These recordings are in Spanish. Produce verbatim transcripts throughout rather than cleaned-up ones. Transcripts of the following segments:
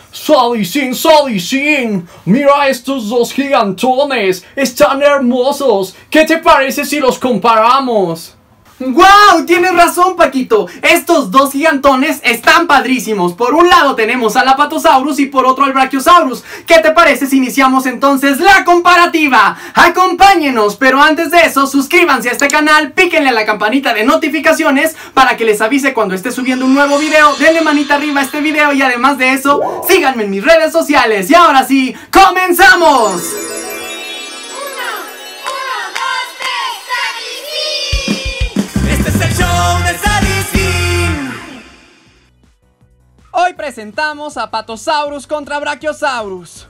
Salicín, Salicín, mira estos dos gigantones, están hermosos. ¿Qué te parece si los comparamos? ¡Wow! Tienes razón, Paquito. Estos dos gigantones están padrísimos. Por un lado tenemos al Apatosaurus y por otro al Brachiosaurus. ¿Qué te parece si iniciamos entonces la comparativa? Acompáñenos, pero antes de eso, suscríbanse a este canal, píquenle a la campanita de notificaciones para que les avise cuando esté subiendo un nuevo video. Denle manita arriba a este video y además de eso, síganme en mis redes sociales. Y ahora sí, ¡comenzamos! Hoy presentamos a Apatosaurus contra Brachiosaurus.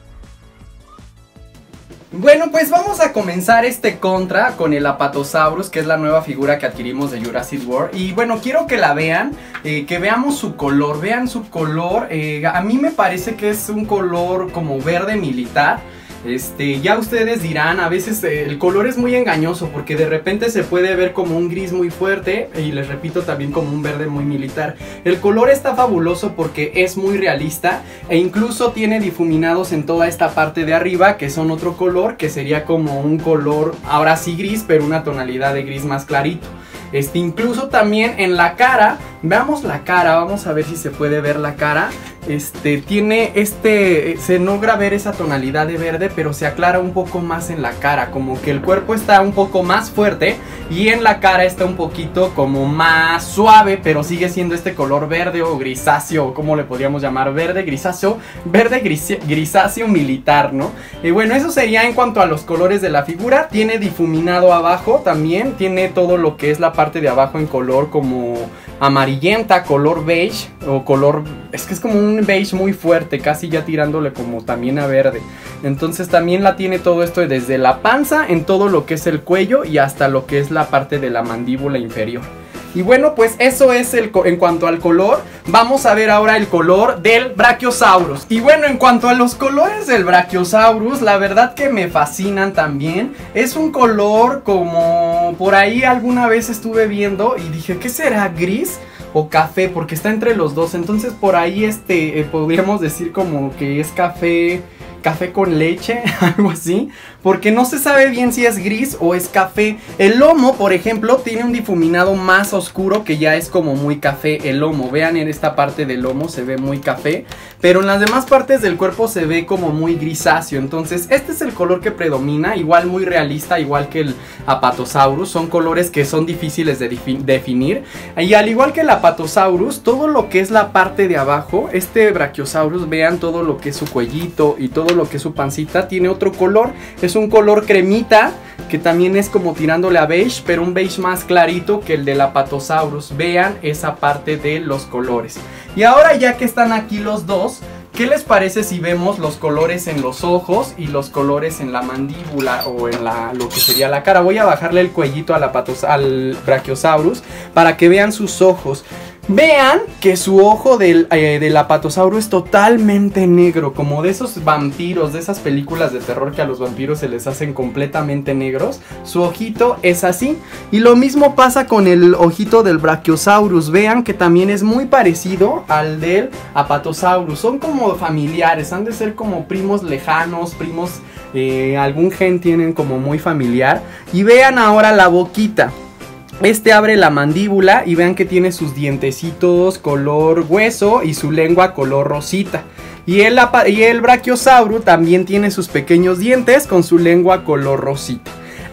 Bueno, pues vamos a comenzar este contra con el Apatosaurus, que es la nueva figura que adquirimos de Jurassic World. Y bueno, quiero que la vean, eh, que veamos su color, vean su color. eh, A mí me parece que es un color como verde militar. Este, ya ustedes dirán, a veces eh, el color es muy engañoso porque de repente se puede ver como un gris muy fuerte y les repito también como un verde muy militar. El color está fabuloso porque es muy realista e incluso tiene difuminados en toda esta parte de arriba que son otro color que sería como un color ahora sí gris pero una tonalidad de gris más clarito. Este, incluso también en la cara, veamos la cara, vamos a ver si se puede ver la cara. Este, tiene este, se logra ver esa tonalidad de verde, pero se aclara un poco más en la cara, como que el cuerpo está un poco más fuerte y en la cara está un poquito como más suave, pero sigue siendo este color verde o grisáceo, o como le podríamos llamar, verde grisáceo, verde gris, grisáceo militar, ¿no? Y bueno, eso sería en cuanto a los colores de la figura. Tiene difuminado abajo también, tiene todo lo que es la parte de abajo en color como amarillenta, color beige o color, es que es como un beige muy fuerte, casi ya tirándole como también a verde. Entonces también la tiene todo esto desde la panza, en todo lo que es el cuello y hasta lo que es la parte de la mandíbula inferior. Y bueno, pues eso es el en cuanto al color. Vamos a ver ahora el color del Brachiosaurus. Y bueno, en cuanto a los colores del Brachiosaurus, la verdad que me fascinan también. Es un color como por ahí alguna vez estuve viendo y dije, ¿qué será? ¿Gris o café? Porque está entre los dos. Entonces por ahí este eh, podríamos decir como que es café, café con leche, algo así, porque no se sabe bien si es gris o es café. El lomo, por ejemplo, tiene un difuminado más oscuro que ya es como muy café el lomo. Vean, en esta parte del lomo se ve muy café, pero en las demás partes del cuerpo se ve como muy grisáceo. Entonces este es el color que predomina, igual muy realista, igual que el Apatosaurus. Son colores que son difíciles de definir. Y al igual que el Apatosaurus, todo lo que es la parte de abajo, este Brachiosaurus, vean todo lo que es su cuellito y todo lo que es su pancita, tiene otro color. Es un color cremita, que también es como tirándole a beige, pero un beige más clarito que el del Apatosaurus. Vean esa parte de los colores. Y ahora ya que están aquí los dos, ¿qué les parece si vemos los colores en los ojos y los colores en la mandíbula o en la, lo que sería la cara? Voy a bajarle el cuellito al, apatos, al Brachiosaurus para que vean sus ojos. Vean que su ojo del, eh, del Apatosaurus es totalmente negro, como de esos vampiros, de esas películas de terror que a los vampiros se les hacen completamente negros. Su ojito es así. Y lo mismo pasa con el ojito del Brachiosaurus. Vean que también es muy parecido al del Apatosaurus. Son como familiares, han de ser como primos lejanos, primos, eh, algún gen tienen como muy familiar. Y vean ahora la boquita. Este abre la mandíbula y vean que tiene sus dientecitos color hueso y su lengua color rosita. Y el, y el Brachiosaurus también tiene sus pequeños dientes con su lengua color rosita.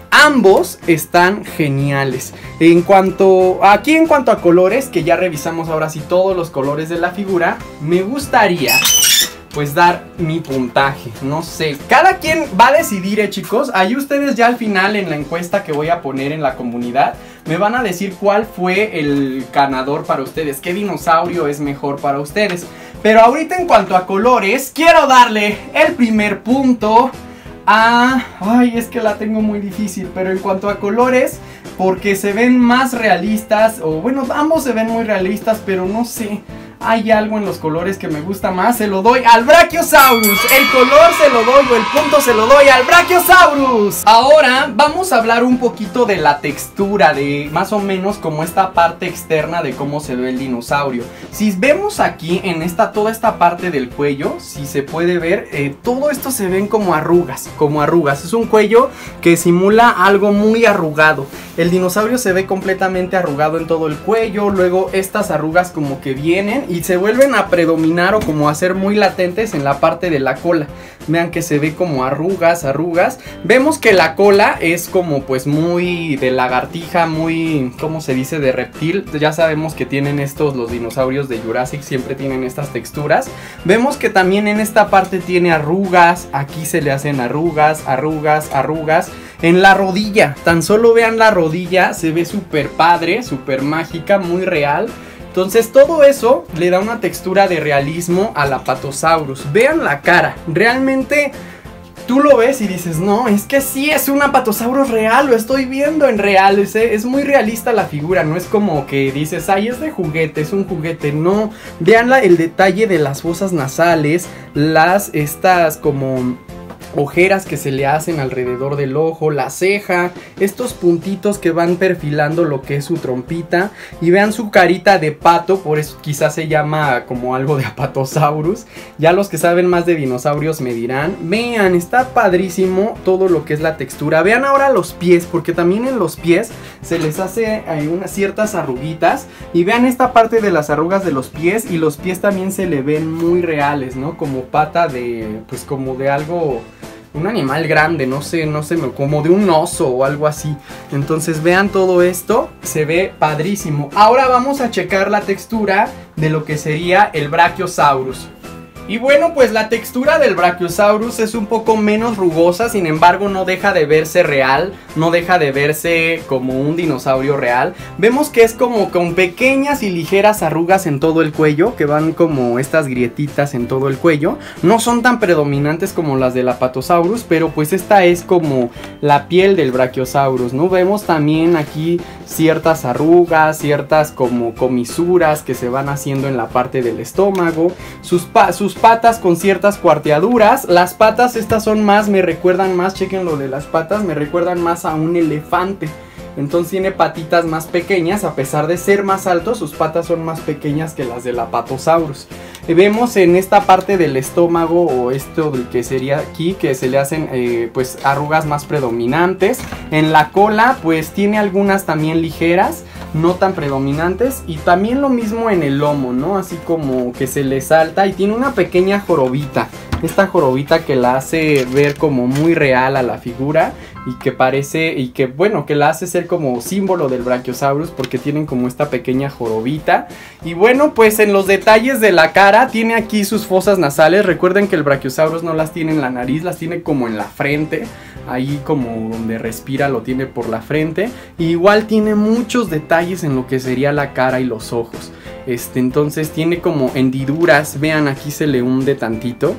Ambos están geniales. En cuanto aquí en cuanto a colores, que ya revisamos ahora sí todos los colores de la figura, me gustaría pues dar mi puntaje, no sé, cada quien va a decidir, eh chicos. Ahí ustedes ya al final en la encuesta que voy a poner en la comunidad me van a decir cuál fue el ganador para ustedes, qué dinosaurio es mejor para ustedes. Pero ahorita en cuanto a colores, quiero darle el primer punto a... Ay, es que la tengo muy difícil, pero en cuanto a colores, porque se ven más realistas, o bueno, ambos se ven muy realistas, pero no sé. hay algo en los colores que me gusta más, se lo doy al Brachiosaurus. El color se lo doy o el punto se lo doy al Brachiosaurus. Ahora vamos a hablar un poquito de la textura, de más o menos como esta parte externa de cómo se ve el dinosaurio. Si vemos aquí en esta, toda esta parte del cuello, si se puede ver, eh, todo esto se ven como arrugas, como arrugas. Es un cuello que simula algo muy arrugado. El dinosaurio se ve completamente arrugado en todo el cuello, luego estas arrugas como que vienen y se vuelven a predominar o como a ser muy latentes en la parte de la cola. Vean que se ve como arrugas, arrugas. Vemos que la cola es como pues muy de lagartija, muy, ¿cómo se dice? De reptil. Ya sabemos que tienen estos, los dinosaurios de Jurassic siempre tienen estas texturas. Vemos que también en esta parte tiene arrugas, aquí se le hacen arrugas, arrugas, arrugas. En la rodilla, tan solo vean la rodilla, se ve súper padre, súper mágica, muy real. Entonces todo eso le da una textura de realismo al Apatosaurus. Vean la cara, realmente tú lo ves y dices, no, es que sí es un Apatosaurus real, lo estoy viendo en real, es, es muy realista la figura, no es como que dices, ay, es de juguete, es un juguete, no. Vean la, el detalle de las fosas nasales, las, estas como ojeras que se le hacen alrededor del ojo, la ceja, estos puntitos que van perfilando lo que es su trompita. Y vean su carita de pato, por eso quizás se llama como algo de Apatosaurus. Ya los que saben más de dinosaurios me dirán. Vean, está padrísimo todo lo que es la textura. Vean ahora los pies, porque también en los pies se les hace hay unas ciertas arruguitas. Y vean esta parte de las arrugas de los pies, y los pies también se le ven muy reales, ¿no? Como pata de, pues como de algo, un animal grande, no sé, no sé, como de un oso o algo así. Entonces vean todo esto, se ve padrísimo. Ahora vamos a checar la textura de lo que sería el Brachiosaurus. Y bueno, pues la textura del Brachiosaurus es un poco menos rugosa, sin embargo no deja de verse real, no deja de verse como un dinosaurio real. Vemos que es como con pequeñas y ligeras arrugas en todo el cuello, que van como estas grietitas en todo el cuello. No son tan predominantes como las del Apatosaurus, pero pues esta es como la piel del Brachiosaurus, ¿no? Vemos también aquí ciertas arrugas, ciertas como comisuras que se van haciendo en la parte del estómago, sus, pa sus patas con ciertas cuarteaduras. Las patas estas son más, me recuerdan más, chequen lo de las patas, me recuerdan más a un elefante. Entonces tiene patitas más pequeñas, a pesar de ser más alto, sus patas son más pequeñas que las del Apatosaurus. Y vemos en esta parte del estómago, o esto del que sería aquí, que se le hacen eh, pues arrugas más predominantes. En la cola pues tiene algunas también ligeras, no tan predominantes, y también lo mismo en el lomo, ¿no? Así como que se le salta y tiene una pequeña jorobita. Esta jorobita que la hace ver como muy real a la figura y que parece, y que bueno, que la hace ser como símbolo del Brachiosaurus porque tienen como esta pequeña jorobita. Y bueno, pues en los detalles de la cara tiene aquí sus fosas nasales. Recuerden que el Brachiosaurus no las tiene en la nariz, las tiene como en la frente. Ahí como donde respira lo tiene por la frente. Y igual tiene muchos detalles en lo que sería la cara y los ojos. Este, entonces tiene como hendiduras. Vean, aquí se le hunde tantito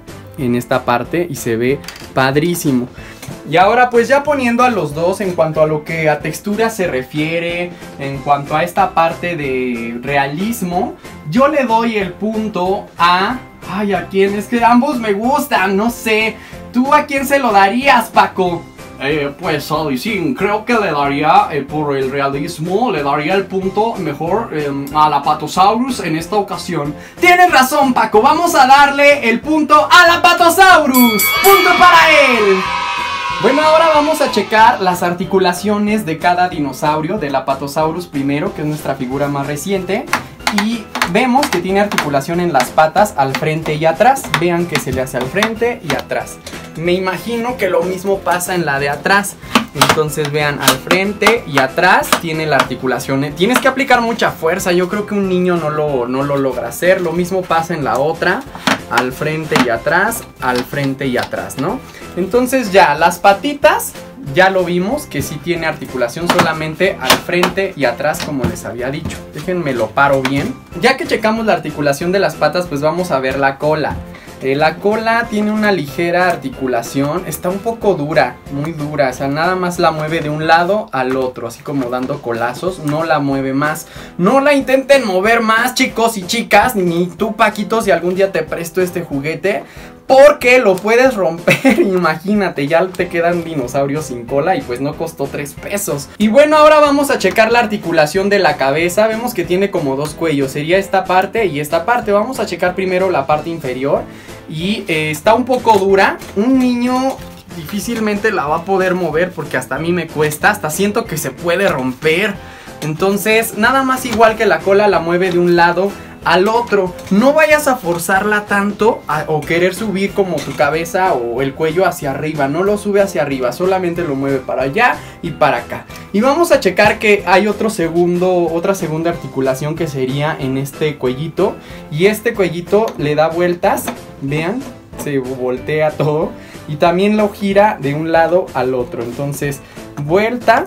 en esta parte y se ve padrísimo. Y ahora pues ya poniendo a los dos en cuanto a lo que a textura se refiere, en cuanto a esta parte de realismo, yo le doy el punto a... Ay, ¿a quién? Es que ambos me gustan, no sé. ¿Tú a quién se lo darías, Paco? Eh, pues Alicín, creo que le daría, eh, por el realismo, le daría el punto mejor eh, al Apatosaurus en esta ocasión. Tienes razón, Paco, vamos a darle el punto al Apatosaurus. ¡Punto para él! Bueno, ahora vamos a checar las articulaciones de cada dinosaurio, del Apatosaurus primero, que es nuestra figura más reciente. Y vemos que tiene articulación en las patas al frente y atrás. Vean que se le hace al frente y atrás. Me imagino que lo mismo pasa en la de atrás. Entonces vean, al frente y atrás tiene la articulación. Tienes que aplicar mucha fuerza. Yo creo que un niño no lo, no lo logra hacer. Lo mismo pasa en la otra. Al frente y atrás, al frente y atrás, ¿no? Entonces ya, las patitas, ya lo vimos que sí tiene articulación solamente al frente y atrás, como les había dicho. Déjenme lo paro bien. Ya que checamos la articulación de las patas, pues vamos a ver la cola. Eh, la cola tiene una ligera articulación, está un poco dura, muy dura, o sea, nada más la mueve de un lado al otro, así como dando colazos, no la mueve más. No la intenten mover más, chicos y chicas, ni tú, Paquito, si algún día te presto este juguete, porque lo puedes romper. Imagínate, ya te quedan dinosaurios sin cola y pues no costó tres pesos. Y bueno, ahora vamos a checar la articulación de la cabeza. Vemos que tiene como dos cuellos, sería esta parte y esta parte. Vamos a checar primero la parte inferior. Y eh, está un poco dura. Un niño difícilmente la va a poder mover porque hasta a mí me cuesta. Hasta siento que se puede romper. Entonces, nada más igual que la cola la mueve de un lado al otro. No vayas a forzarla tanto a, o querer subir como tu cabeza o el cuello hacia arriba. No lo sube hacia arriba, solamente lo mueve para allá y para acá. Y vamos a checar que hay otro segundo, otra segunda articulación que sería en este cuellito. Y este cuellito le da vueltas, vean, se voltea todo. Y también lo gira de un lado al otro. Entonces, vuelta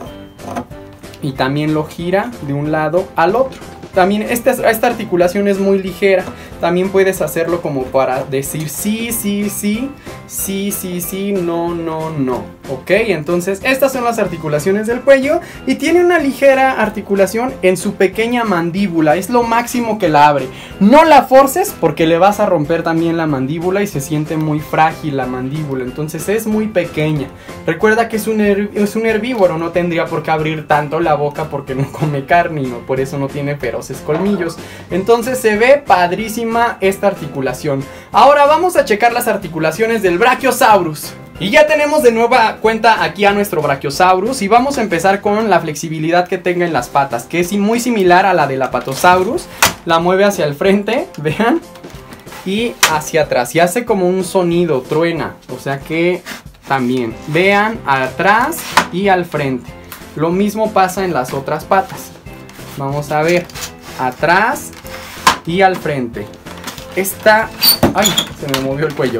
y también lo gira de un lado al otro. También esta, esta articulación es muy ligera. También puedes hacerlo como para decir sí, sí, sí, sí, sí, sí, no, no, no. Ok, entonces estas son las articulaciones del cuello. Y tiene una ligera articulación en su pequeña mandíbula. Es lo máximo que la abre. No la forces porque le vas a romper también la mandíbula y se siente muy frágil la mandíbula. Entonces es muy pequeña. Recuerda que es un, es un herbívoro. No tendría por qué abrir tanto la boca porque no come carne. No, por eso no tiene feroces colmillos. Entonces se ve padrísimo esta articulación. Ahora vamos a checar las articulaciones del Brachiosaurus. Y ya tenemos de nueva cuenta aquí a nuestro Brachiosaurus. Y vamos a empezar con la flexibilidad que tenga en las patas, que es muy similar a la del Apatosaurus. La mueve hacia el frente, vean, y hacia atrás, y hace como un sonido, truena. O sea que también, vean, atrás y al frente. Lo mismo pasa en las otras patas. Vamos a ver, atrás y al frente. Esta, ay, se me movió el cuello.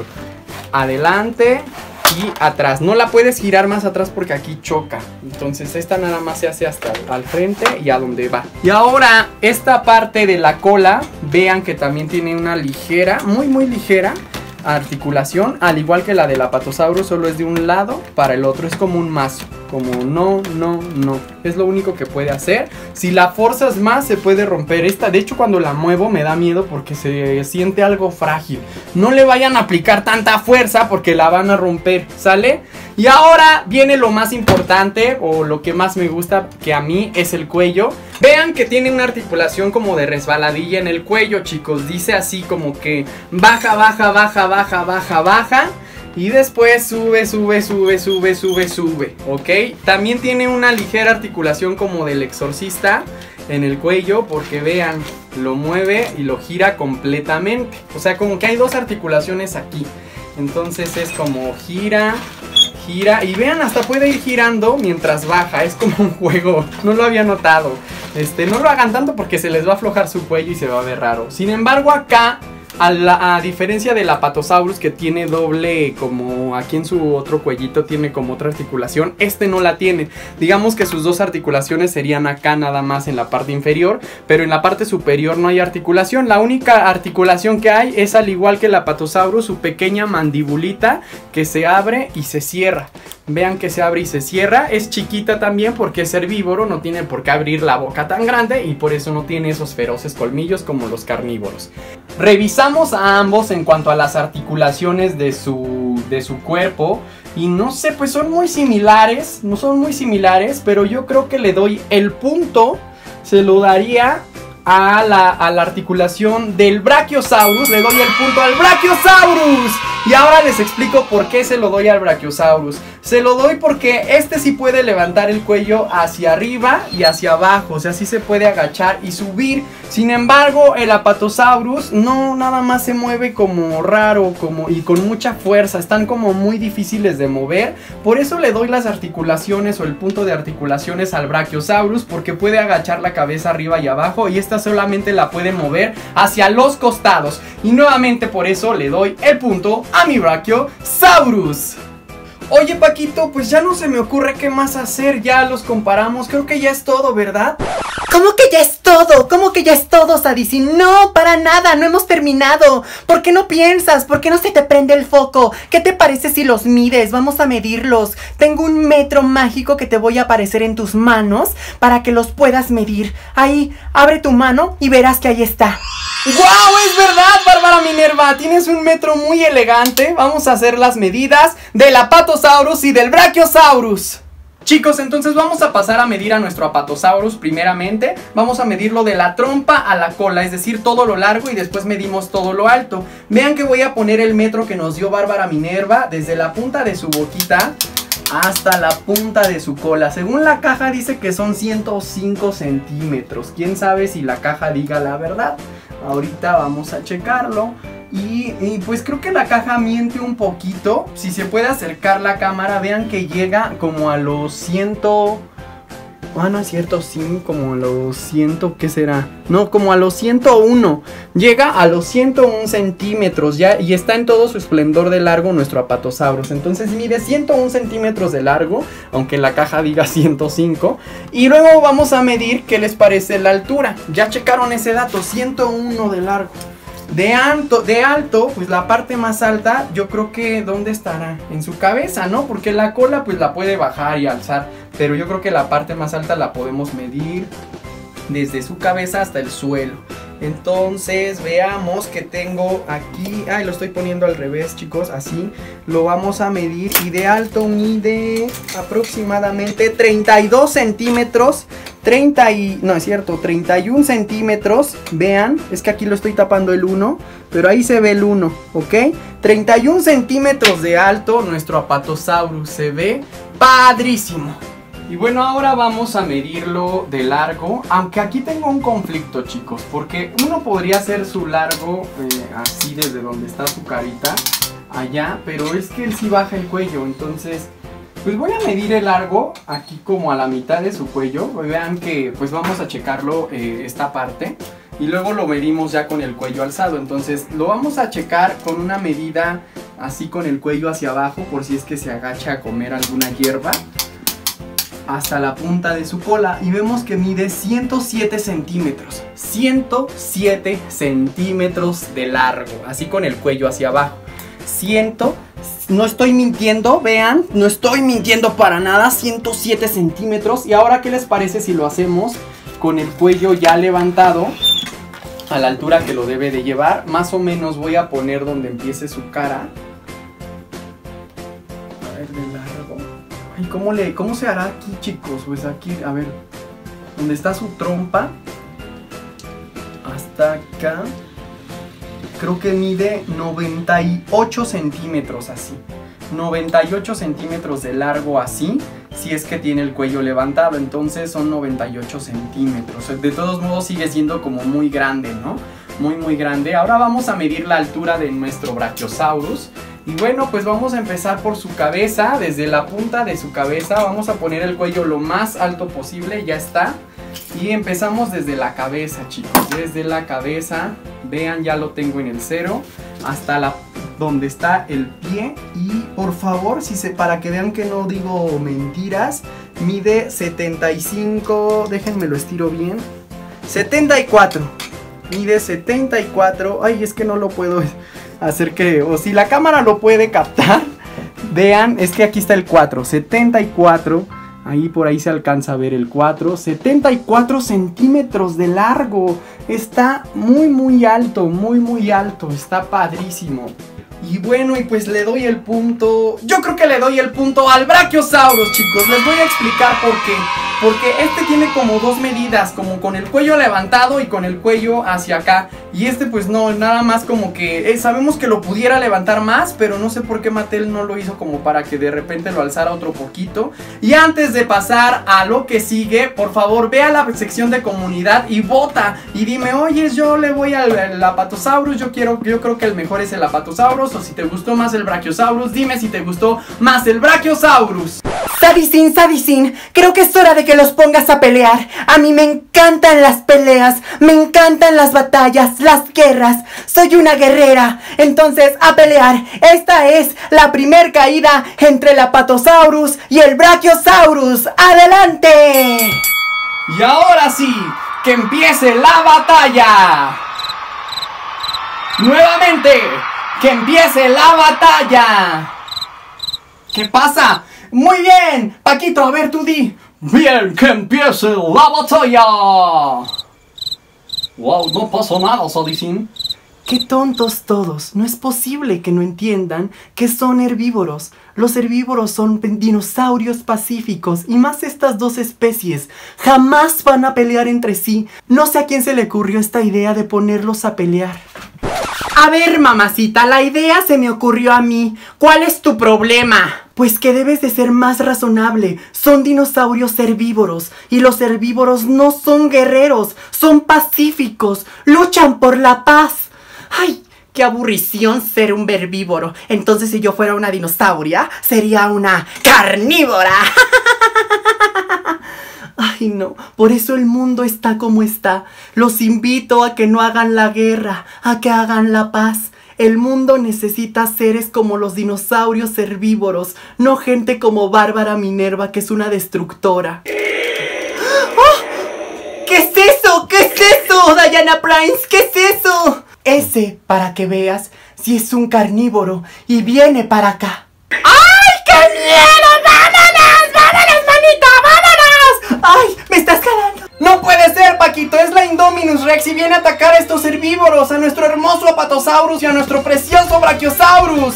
Adelante y atrás. No la puedes girar más atrás porque aquí choca. Entonces esta nada más se hace hasta al frente y a donde va. Y ahora esta parte de la cola, vean que también tiene una ligera, muy muy ligera articulación, al igual que la del Apatosaurus, solo es de un lado para el otro, es como un mazo, como no, no, no, es lo único que puede hacer. Si la forzas más se puede romper esta, de hecho cuando la muevo me da miedo porque se siente algo frágil. No le vayan a aplicar tanta fuerza porque la van a romper, ¿sale? Y ahora viene lo más importante, o lo que más me gusta, que a mí es el cuello. Vean que tiene una articulación como de resbaladilla en el cuello, chicos. Dice así como que baja, baja, baja, baja, baja, baja. Y después sube, sube, sube, sube, sube, sube. ¿Ok? También tiene una ligera articulación como del exorcista en el cuello, porque vean, lo mueve y lo gira completamente. O sea, como que hay dos articulaciones aquí. Entonces es como gira, gira, y vean, hasta puede ir girando mientras baja. Es como un juego, no lo había notado. Este, no lo hagan tanto porque se les va a aflojar su cuello y se va a ver raro. Sin embargo, acá, a, la, a diferencia del Apatosaurus, que tiene doble, como aquí en su otro cuellito tiene como otra articulación, este no la tiene. Digamos que sus dos articulaciones serían acá nada más en la parte inferior, pero en la parte superior no hay articulación. La única articulación que hay es, al igual que el Apatosaurus, su pequeña mandibulita que se abre y se cierra. Vean que se abre y se cierra. Es chiquita también porque es herbívoro, no tiene por qué abrir la boca tan grande y por eso no tiene esos feroces colmillos como los carnívoros. Revisamos a ambos en cuanto a las articulaciones de su, de su cuerpo. Y no sé, pues son muy similares, no son muy similares, pero yo creo que le doy el punto, se lo daría a la, a la articulación del Brachiosaurus. Le doy el punto al Brachiosaurus. Y ahora les explico por qué se lo doy al Brachiosaurus. Se lo doy porque este sí puede levantar el cuello hacia arriba y hacia abajo. O sea, sí se puede agachar y subir. Sin embargo, el Apatosaurus no, nada más se mueve como raro, como, y con mucha fuerza. Están como muy difíciles de mover. Por eso le doy las articulaciones o el punto de articulaciones al Brachiosaurus, porque puede agachar la cabeza arriba y abajo, y esta solamente la puede mover hacia los costados. Y nuevamente por eso le doy el punto a mi Brachiosaurus. Oye, Paquito, pues ya no se me ocurre qué más hacer, ya los comparamos, creo que ya es todo, ¿verdad? ¿Cómo que ya es todo? ¿Cómo que ya es todo, Sadisi? No, para nada, no hemos terminado. ¿Por qué no piensas? ¿Por qué no se te prende el foco? ¿Qué te parece si los mides? Vamos a medirlos. Tengo un metro mágico que te voy a aparecer en tus manos para que los puedas medir. Ahí, abre tu mano y verás que ahí está. ¡Guau! Es verdad, Bárbara Minerva, tienes un metro muy elegante. Vamos a hacer las medidas del Apatosaurus y del Brachiosaurus. Chicos, entonces vamos a pasar a medir a nuestro Apatosaurus primeramente. Vamos a medirlo de la trompa a la cola, es decir, todo lo largo, y después medimos todo lo alto. Vean que voy a poner el metro que nos dio Bárbara Minerva desde la punta de su boquita hasta la punta de su cola. Según la caja dice que son ciento cinco centímetros. Quién sabe si la caja diga la verdad. Ahorita vamos a checarlo. Y, y pues creo que la caja miente un poquito. Si se puede acercar la cámara, vean que llega como a los ciento... Ah, no es cierto, sí, como a los ciento, ¿qué será? No, como a los ciento uno. Llega a los ciento uno centímetros ya, y está en todo su esplendor de largo nuestro Apatosaurus. Entonces mide ciento uno centímetros de largo, aunque la caja diga ciento cinco. Y luego vamos a medir qué les parece la altura. Ya checaron ese dato, ciento uno de largo. De alto, de alto, pues la parte más alta, yo creo que ¿dónde estará? En su cabeza, ¿no? Porque la cola pues la puede bajar y alzar, pero yo creo que la parte más alta la podemos medir desde su cabeza hasta el suelo. Entonces veamos que tengo aquí, ay, lo estoy poniendo al revés, chicos, así lo vamos a medir. Y de alto mide aproximadamente treinta y dos centímetros, treinta y, no es cierto, treinta y uno centímetros. Vean, es que aquí lo estoy tapando el uno, pero ahí se ve el uno, ¿ok? treinta y uno centímetros de alto, nuestro Apatosaurus se ve padrísimo. Y bueno, ahora vamos a medirlo de largo, aunque aquí tengo un conflicto, chicos, porque uno podría hacer su largo eh, así desde donde está su carita, allá, pero es que él sí baja el cuello, entonces pues voy a medir el largo aquí como a la mitad de su cuello. Vean que pues vamos a checarlo eh, esta parte, y luego lo medimos ya con el cuello alzado. Entonces lo vamos a checar con una medida así con el cuello hacia abajo, por si es que se agacha a comer alguna hierba, hasta la punta de su cola, y vemos que mide ciento siete centímetros. ciento siete centímetros de largo, así con el cuello hacia abajo. cien, no estoy mintiendo, vean, no estoy mintiendo para nada, ciento siete centímetros. Y ahora, ¿qué les parece si lo hacemos con el cuello ya levantado a la altura que lo debe de llevar? Más o menos voy a poner donde empiece su cara. A ver, de largo. ¿Y cómo, le, cómo se hará aquí, chicos? Pues aquí, a ver, donde está su trompa, hasta acá, creo que mide noventa y ocho centímetros así. noventa y ocho centímetros de largo así, si es que tiene el cuello levantado, entonces son noventa y ocho centímetros. De todos modos sigue siendo como muy grande, ¿no? Muy muy grande. Ahora vamos a medir la altura de nuestro Brachiosaurus. Y bueno, pues vamos a empezar por su cabeza. Desde la punta de su cabeza vamos a poner el cuello lo más alto posible, ya está. Y empezamos desde la cabeza, chicos, desde la cabeza. Vean, ya lo tengo en el cero, hasta la donde está el pie. Y por favor, si se, para que vean que no digo mentiras, mide setenta y cinco, déjenme lo estiro bien, setenta y cuatro. Mide setenta y cuatro. Ay, es que no lo puedo hacer que... O si la cámara lo puede captar, vean, es que aquí está el cuatro, setenta y cuatro. Ahí por ahí se alcanza a ver el cuatro. setenta y cuatro centímetros de largo. Está muy muy alto, muy muy alto. Está padrísimo. Y bueno, y pues le doy el punto. Yo creo que le doy el punto al Brachiosaurus, chicos. Les voy a explicar por qué. Porque este tiene como dos medidas, como con el cuello levantado y con el cuello hacia acá. Y este pues no, nada más como que eh, sabemos que lo pudiera levantar más, pero no sé por qué Mattel no lo hizo como para que de repente lo alzara otro poquito. Y antes de pasar a lo que sigue, por favor ve a la sección de comunidad y vota. Y dime, oye, yo le voy al, al Apatosaurus, yo quiero, yo creo que el mejor es el Apatosaurus. O si te gustó más el Brachiosaurus, dime si te gustó más el Brachiosaurus. Sadicin, Sadicin, creo que es hora de que los pongas a pelear. A mí me encantan las peleas, me encantan las batallas, las guerras. Soy una guerrera. Entonces, a pelear. Esta es la primer caída entre el Apatosaurus y el Brachiosaurus. ¡Adelante! Y ahora sí, que empiece la batalla. Nuevamente, que empiece la batalla. ¿Qué pasa? Muy bien, Paquito, a ver tú di. Bien, que empiece la batalla. Wow, no pasó nada, Sadicin. ¡Qué tontos todos! No es posible que no entiendan que son herbívoros. Los herbívoros son dinosaurios pacíficos y más estas dos especies. Jamás van a pelear entre sí. No sé a quién se le ocurrió esta idea de ponerlos a pelear. A ver, mamacita, la idea se me ocurrió a mí. ¿Cuál es tu problema? Pues que debes de ser más razonable. Son dinosaurios herbívoros y los herbívoros no son guerreros, son pacíficos, luchan por la paz. ¡Ay! ¡Qué aburrición ser un herbívoro! Entonces, si yo fuera una dinosauria, sería una carnívora. Ay, no. Por eso el mundo está como está. Los invito a que no hagan la guerra, a que hagan la paz. El mundo necesita seres como los dinosaurios herbívoros, no gente como Bárbara Minerva, que es una destructora. ¡Oh! ¿Qué es eso? ¿Qué es eso, Diana Prince? ¿Qué es eso? Ese, para que veas, si es un carnívoro y viene para acá. ¡Ay, qué miedo! ¡Vámonos! ¡Vámonos, manita! ¡Vámonos! ¡Ay, me estás jalando! No puede ser, Paquito, es la Indominus Rex y viene a atacar a estos herbívoros, a nuestro hermoso Apatosaurus y a nuestro precioso Brachiosaurus.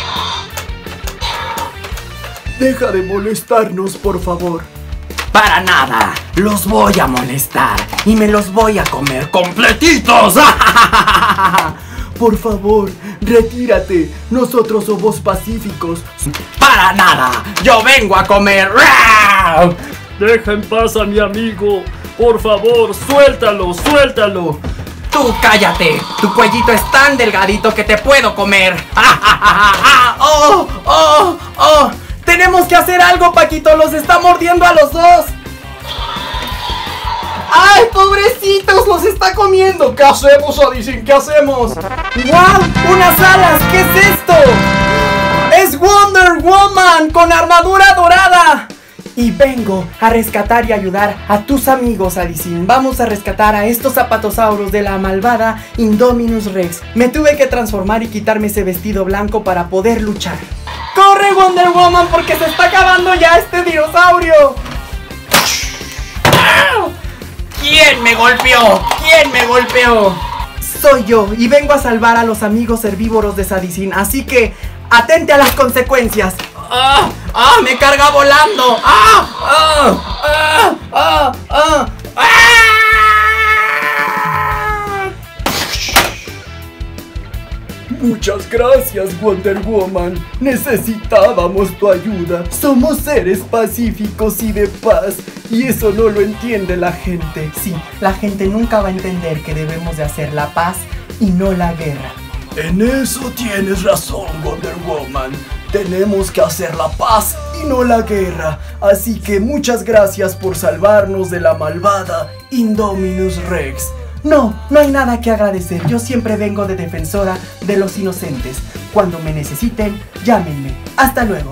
Deja de molestarnos, por favor. Para nada, los voy a molestar y me los voy a comer completitos. Por favor, retírate. Nosotros somos pacíficos. Para nada, yo vengo a comer. Deja en paz a mi amigo. Por favor, suéltalo, suéltalo. Tú cállate, tu cuellito es tan delgadito que te puedo comer. ¡Oh, oh, oh! ¡Tenemos que hacer algo, Paquito! ¡Los está mordiendo a los dos! ¡Ay, pobrecitos! ¡Los está comiendo! ¿Qué hacemos, Sadicin? ¿Qué hacemos? ¡Wow! ¡Unas alas! ¿Qué es esto? ¡Es Wonder Woman con armadura dorada! Y vengo a rescatar y ayudar a tus amigos, Sadicin. Vamos a rescatar a estos Apatosaurus de la malvada Indominus Rex. Me tuve que transformar y quitarme ese vestido blanco para poder luchar. ¡Corre, Wonder Woman! Porque se está acabando ya este dinosaurio. ¿Quién me golpeó? ¿Quién me golpeó? Soy yo y vengo a salvar a los amigos herbívoros de Sadicin. Así que atente a las consecuencias. ¡Ah! ¡Ah! ¡Me carga volando! ¡Ah! ¡Ah! ¡Ah! ¡Ah! ¡Ah! ¡Ah! Muchas gracias, Wonder Woman. Necesitábamos tu ayuda. Somos seres pacíficos y de paz, y eso no lo entiende la gente. Sí, la gente nunca va a entender que debemos de hacer la paz y no la guerra. En eso tienes razón, Wonder Woman. Tenemos que hacer la paz y no la guerra. Así que muchas gracias por salvarnos de la malvada Indominus Rex. No, no hay nada que agradecer. Yo siempre vengo de defensora de los inocentes. Cuando me necesiten, llámenme. Hasta luego.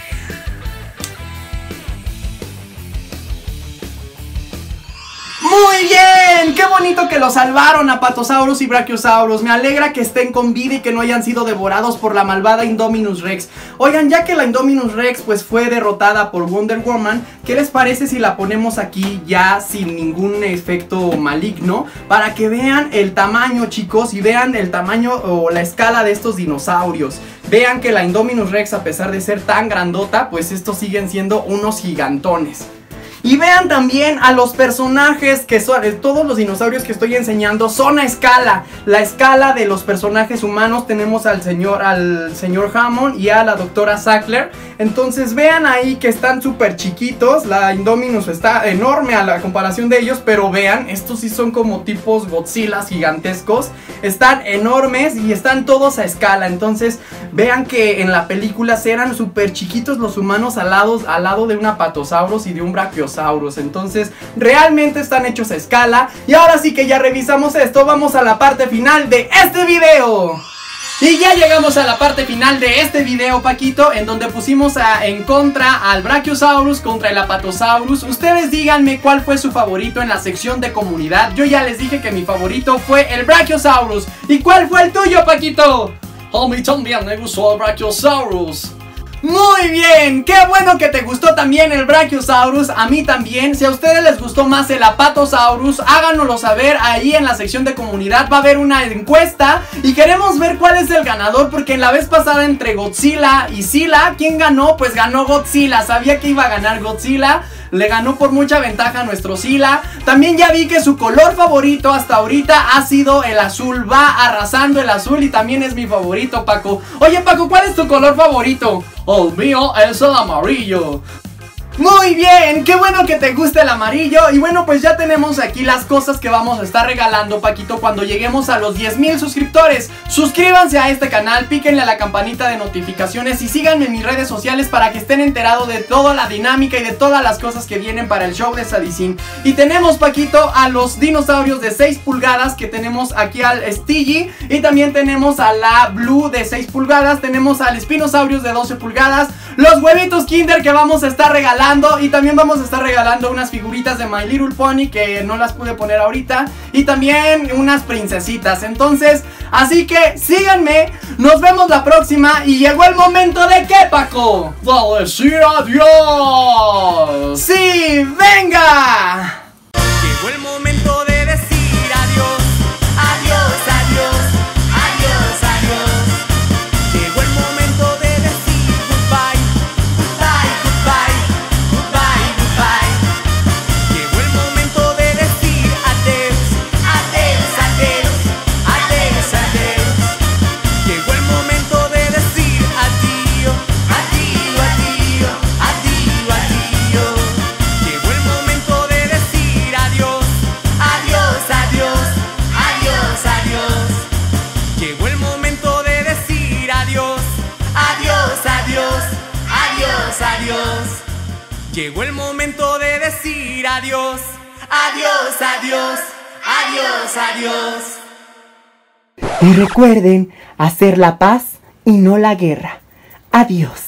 ¡Muy bien! ¡Qué bonito que lo salvaron, Apatosaurus y Brachiosaurus! Me alegra que estén con vida y que no hayan sido devorados por la malvada Indominus Rex. Oigan, ya que la Indominus Rex pues fue derrotada por Wonder Woman, ¿qué les parece si la ponemos aquí ya sin ningún efecto maligno? Para que vean el tamaño, chicos, y vean el tamaño o la escala de estos dinosaurios. Vean que la Indominus Rex, a pesar de ser tan grandota, pues estos siguen siendo unos gigantones. Y vean también a los personajes que son, todos los dinosaurios que estoy enseñando son a escala. La escala de los personajes humanos, tenemos al señor, al señor Hammond y a la doctora Sackler. Entonces vean ahí que están súper chiquitos. La Indominus está enorme a la comparación de ellos, pero vean, estos sí son como tipos Godzilla gigantescos. Están enormes y están todos a escala. Entonces vean que en la película eran súper chiquitos los humanos al lado, al lado de un Apatosaurus y de un Brachiosaurus. Entonces realmente están hechos a escala. Y ahora sí que ya revisamos esto, vamos a la parte final de este video. Y ya llegamos a la parte final de este video, Paquito, en donde pusimos a, en contra al Brachiosaurus contra el Apatosaurus. Ustedes díganme cuál fue su favorito en la sección de comunidad. Yo ya les dije que mi favorito fue el Brachiosaurus. ¿Y cuál fue el tuyo, Paquito? A mí también me gustó el Brachiosaurus. Muy bien, qué bueno que te gustó también el Brachiosaurus, a mí también. Si a ustedes les gustó más el Apatosaurus, háganoslo saber ahí en la sección de comunidad. Va a haber una encuesta y queremos ver cuál es el ganador, porque en la vez pasada entre Godzilla y Zilla, ¿quién ganó? Pues ganó Godzilla, sabía que iba a ganar Godzilla. Le ganó por mucha ventaja a nuestro Zilla. También ya vi que su color favorito hasta ahorita ha sido el azul. Va arrasando el azul y también es mi favorito, Paco. Oye, Paco, ¿cuál es tu color favorito? El mío es el amarillo. Muy bien, qué bueno que te guste el amarillo. Y bueno, pues ya tenemos aquí las cosas que vamos a estar regalando, Paquito, cuando lleguemos a los diez mil suscriptores. Suscríbanse a este canal, píquenle a la campanita de notificaciones y síganme en mis redes sociales para que estén enterados de toda la dinámica y de todas las cosas que vienen para el show de Sadicin. Y tenemos, Paquito, a los dinosaurios de seis pulgadas, que tenemos aquí al Stilly, y también tenemos a la Blue de seis pulgadas, tenemos al Spinosaurus de doce pulgadas, los huevitos Kinder que vamos a estar regalando. Y también vamos a estar regalando unas figuritas de My Little Pony que no las pude poner ahorita. Y también unas princesitas. Entonces, así que síganme. Nos vemos la próxima. Y llegó el momento de ¿qué, Paco? ¡De decir adiós! ¡Sí! ¡Venga! Llegó el momento de decir adiós. Adiós, adiós. Adiós, adiós. Llegó el momento de decir goodbye. Goodbye, goodbye. Goodbye, goodbye. Llegó el momento de decir adiós. Adiós, adiós. Adiós, adiós. Llegó el momento de decir adiós. Adiós, adiós. Adiós, adiós. Llegó el momento de decir adiós. Adiós, adiós. Adiós, adiós. Llegó el momento de decir adiós. Adiós, adiós. Adiós, adiós. Llegó el momento de decir adiós. Adiós, adiós. Adiós, adiós. Y recuerden hacer la paz y no la guerra. Adiós.